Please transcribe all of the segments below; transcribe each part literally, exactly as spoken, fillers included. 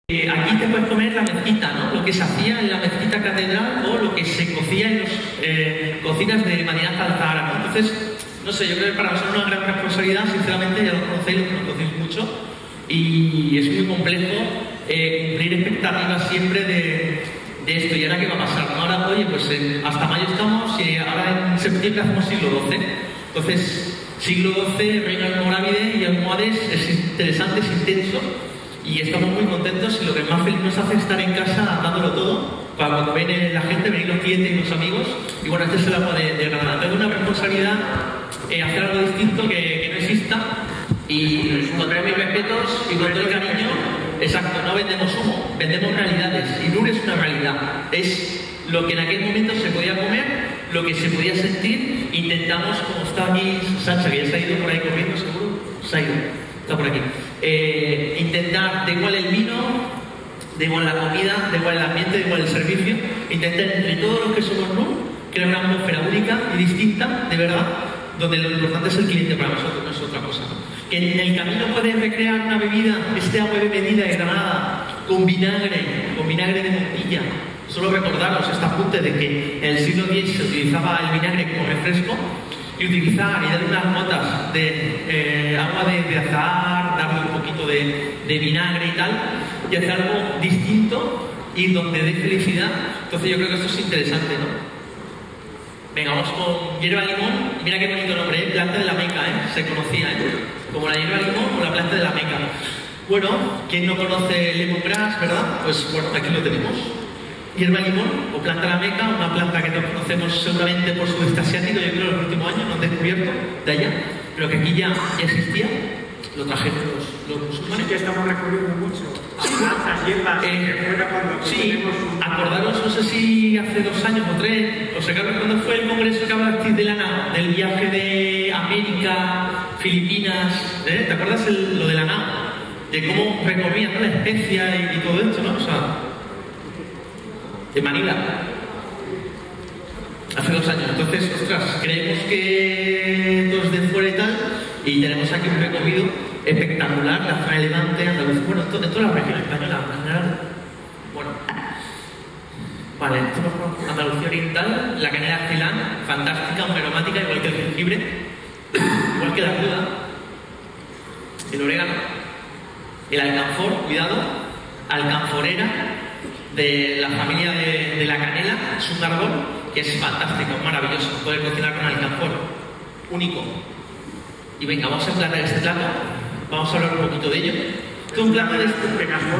Eh, aquí te puedes comer la mezquita, ¿no? Lo que se hacía en la mezquita catedral o lo que se cocía en las eh, cocinas de Madinat al-Zahra, ¿no? Entonces, no sé, yo creo que para nosotros es una gran responsabilidad, sinceramente, ya lo conocéis, lo conocéis mucho, y es muy complejo eh, cumplir expectativas siempre de, de esto. ¿Y ahora qué va a pasar? ¿No? Ahora, oye, pues eh, hasta mayo estamos y ahora en septiembre hacemos siglo doce. Entonces, siglo doce, reino almorávide y almohades es interesante, es intenso. Y estamos muy contentos y lo que más feliz nos hace es estar en casa dándolo todo para cuando viene la gente, venir los clientes y los amigos. Y bueno, este es el agua de, de Granada. Tengo una responsabilidad eh, hacer algo distinto que, que no exista y con todos mis respetos y con todo el cariño, exacto, no vendemos humo, vendemos realidades y Nur es una realidad. Es lo que en aquel momento se podía comer, lo que se podía sentir. Intentamos, como está aquí Sacha, que ya se ha ido por ahí corriendo, seguro, se ha ido. Está por aquí. Eh, intentar, da igual el vino, da igual la comida, da igual el ambiente, da igual el servicio, intentar entre todos los que somos Nur crear una atmósfera única y distinta, de verdad, donde lo importante es el cliente para nosotros, no es otra cosa. Que en el camino puedes recrear una bebida, este agua bebida de Granada, con vinagre, con vinagre de Montilla. Solo recordaros este apunte de que en el siglo diez se utilizaba el vinagre como refresco. Y utilizar y darle unas notas de eh, agua de, de azahar, darle un poquito de, de vinagre y tal, y hacer algo distinto y donde dé felicidad. Entonces yo creo que esto es interesante, ¿no? Venga, vamos con hierba limón. Mira qué bonito nombre, ¿eh? Planta de la Meca, ¿eh? Se conocía, ¿eh? Como la hierba limón o la planta de la Meca. Bueno, ¿quién no conoce lemongrass, verdad? Pues bueno, aquí lo tenemos. Hierba limón o planta de la Meca, una planta que todos conocemos seguramente por sudeste asiático, yo creo que en los últimos años no han descubierto de allá, pero que aquí ya, ya existía, lo trajeron los, los musulmanes. Sí que estamos recurriendo mucho a plantas, hierbas, eh, fuera cuando sí, un... acordaros, no sé si hace dos años o tres, o sea, cuando fue el congreso que hablasteis de la NAO, del viaje de América, Filipinas, ¿eh? ¿Te acuerdas el, lo de la NAO? De cómo recorrían, ¿no? La especia y, y todo esto, ¿no? O sea, de Manila, hace dos años. Entonces, ostras, creemos que todos de fuera y tal, y tenemos aquí un recorrido espectacular, la zona de Levante, Andalucía, bueno, en toda la región española en general. Bueno, vale, esto es Andalucía Oriental, la canela Ceilán, fantástica, muy aromática, igual que el jengibre, igual que la ruda, el orégano, el alcanfor, cuidado, alcanforera, de la familia de, de la canela, es un árbol que es fantástico, maravilloso, poder cocinar con alcanfor, único. Y venga, vamos a emplatar este plato, vamos a hablar un poquito de ello. Esto es un plato de este...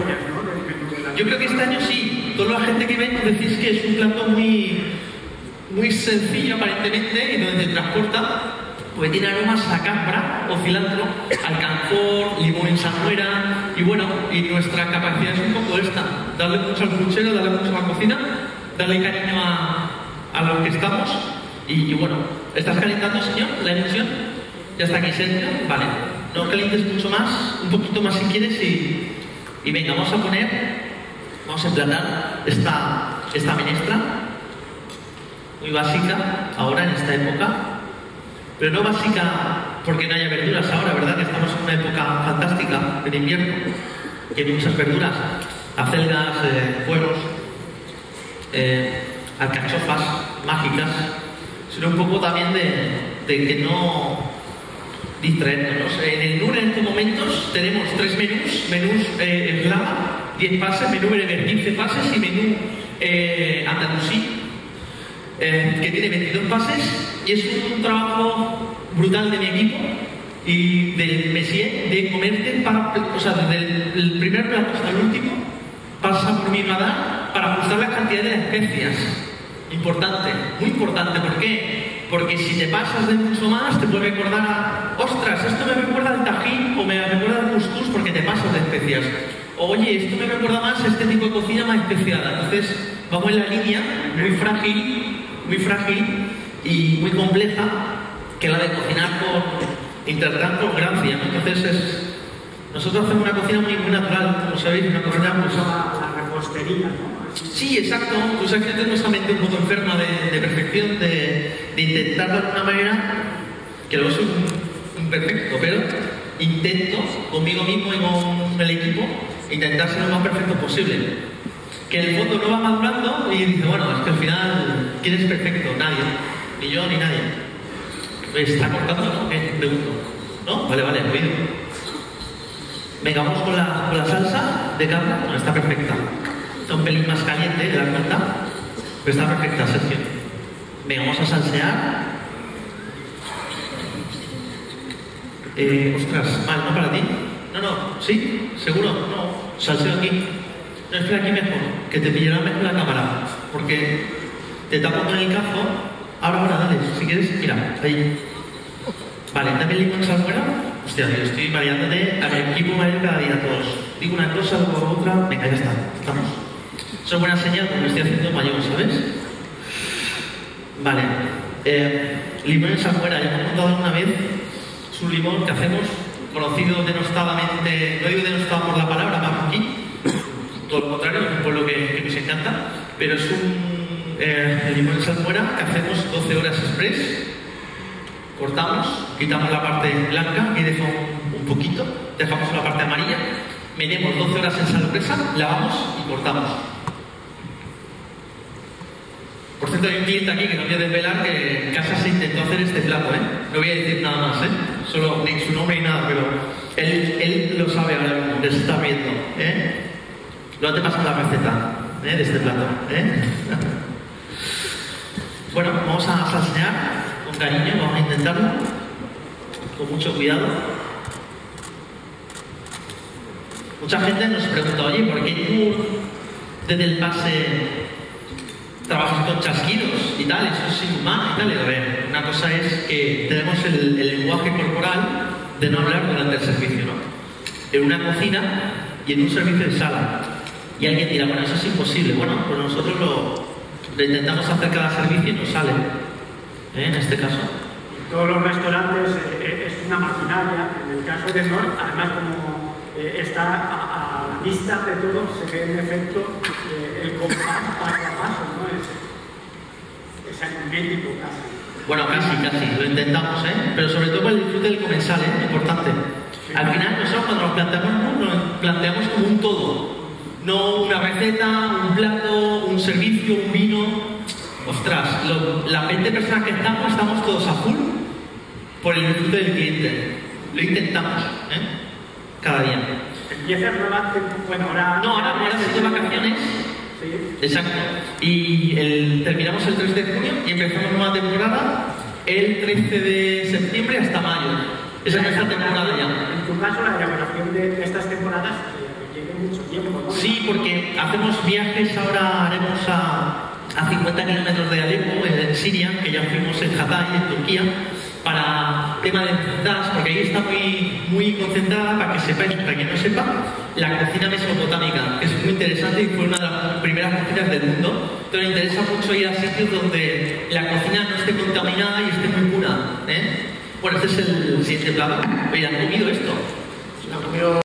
Yo creo que este año sí, toda la gente que ve nos decís que es un plato muy, muy sencillo aparentemente y donde se transporta, porque tiene aromas a cámpara o cilantro, alcanfor, limón en salmuera, y bueno, y nuestra capacidad es un poco esta, darle mucho al puchero, darle mucho a la cocina, darle cariño a, a lo que estamos, y, y bueno, ¿estás calentando, señor, la emulsión? Ya está aquí, Sergio, vale, no calientes mucho más, un poquito más si quieres, y, y venga, vamos a poner, vamos a emplatar esta, esta menestra, muy básica, ahora en esta época, pero no básica porque no haya verduras ahora, ¿verdad? Que estamos en una época fantástica, en invierno, que hay muchas verduras, acelgas, eh, pueros, eh, alcachofas mágicas, sino un poco también de, de que no distraernos. En el Nur en estos momentos tenemos tres menús, menús eh, eslava, diez pases, menú bereber, quince pases y menú eh, andalusí, Eh, que tiene veintidós pases y es un trabajo brutal de mi equipo y del Messier de comerte para, o sea, desde el primer plato hasta el último pasa por mi radar para ajustar la cantidad de especias. Importante, muy importante. ¿Por qué? Porque si te pasas de mucho más te puede recordar a, ostras, esto me recuerda al tajín o me recuerda al couscous porque te pasas de especias. Oye, esto me recuerda más a este tipo de cocina más especiada. Entonces vamos en la línea muy frágil muy frágil y muy compleja, que la de cocinar con interpretar con gracia, ¿no? Entonces es, nosotros hacemos una cocina muy, muy natural, como sabéis, una cocina muy... La repostería, ¿no? Sí, exacto. Tú sabes que tengo esta mente un poco enferma de, de perfección, de, de intentar de alguna manera, que luego soy imperfecto, pero intento conmigo mismo y con el equipo intentar ser lo más perfecto posible. Que el fondo no va madurando y dice, bueno, es que al final, ¿quién es perfecto? Nadie. Ni yo ni nadie. ¿Está cortando, no? ¿Qué? Pregunto. ¿No? Vale, vale, oído. Venga, vamos con la, con la salsa de cabra. Bueno, está perfecta. Está un pelín más caliente, ¿te das cuenta? Pero está perfecta, Sergio. Venga, vamos a salsear. Eh, ostras, mal, ¿no para ti? No, no, ¿sí? ¿Seguro? No, salseo aquí. No, espera aquí mejor, que te pillará mejor la cámara. Porque te tapo con el cazo. Ahora, ahora, dale, si quieres, mira, ahí. Vale, dame el limón salmuera. Hostia, yo estoy variándote a mi equipo mayor cada día todos. Digo una cosa, luego otra. Venga, ya está, estamos. Eso es buena señal porque estoy haciendo mayor, ¿sabes? Vale. Eh, limón en salmuera, ya hemos contado alguna vez. Es un limón que hacemos, conocido denostadamente, no digo denostado por la palabra, marroquí, todo lo contrario, es un pueblo que, que nos encanta, pero es un eh, limón en salmuera que hacemos doce horas express, cortamos, quitamos la parte blanca y dejamos un poquito, dejamos la parte amarilla, metemos doce horas en salpresa, lavamos y cortamos. Por cierto, hay un cliente aquí que no voy a desvelar que en casa se intentó hacer este plato, ¿eh? No voy a decir nada más, ¿eh? Solo ni su nombre ni nada, pero él, él lo sabe ahora mismo, que se está viendo, ¿eh? Luego te paso la receta, ¿eh? De este plato, ¿eh? Bueno, vamos a salsear con cariño, vamos a intentarlo, con mucho cuidado. Mucha gente nos pregunta, oye, ¿por qué tú desde el pase trabajas con chasquidos y tal, eso es inhumano y tal? Y a ver, una cosa es que tenemos el, el lenguaje corporal de no hablar durante el servicio, ¿no? En una cocina y en un servicio de sala. Y alguien dirá, bueno, eso es imposible. Bueno, pues nosotros lo, lo intentamos hacer cada servicio y nos sale, ¿eh? En este caso. En todos los restaurantes eh, es una maquinaria. En el caso de Nord, además como eh, está a, a la vista de todos, se ve en efecto eh, el compás paso a paso, ¿no? Es, es aritmético casi. Bueno, casi, casi, lo intentamos, ¿eh? Pero sobre todo para el disfrute del comensal, ¿eh? Importante. Sí. Al final, nosotros cuando nos planteamos, nos planteamos como un todo. No una receta, un plato, un servicio, un vino. Ostras, lo, las veinte personas que estamos, estamos todos a full por el disfrute del cliente. Lo intentamos, ¿eh? Cada día. ¿Empiezas nueva bueno, ahora? No, ahora, ahora estoy de vacaciones. Sí. Exacto. Y el, terminamos el tres de junio y empezamos nueva temporada el trece de septiembre hasta mayo. Esa es nuestra temporada ya. En tu caso, la elaboración de estas temporadas requiere mucho tiempo, ¿no? Sí, porque hacemos viajes, ahora haremos a, a cincuenta kilómetros de Alepo, en Siria, que ya fuimos en Hatay, en Turquía, para tema de enfermedades, porque ahí está muy, muy concentrada, para que sepáis, para quien no sepa, la cocina mesopotámica, que es muy interesante y fue una de las primeras cocinas del mundo. Entonces me interesa mucho ir a sitios donde la cocina no esté contaminada y esté muy pura, ¿eh? Bueno, este es el siguiente plato. Oye, ¿han comido esto? La comido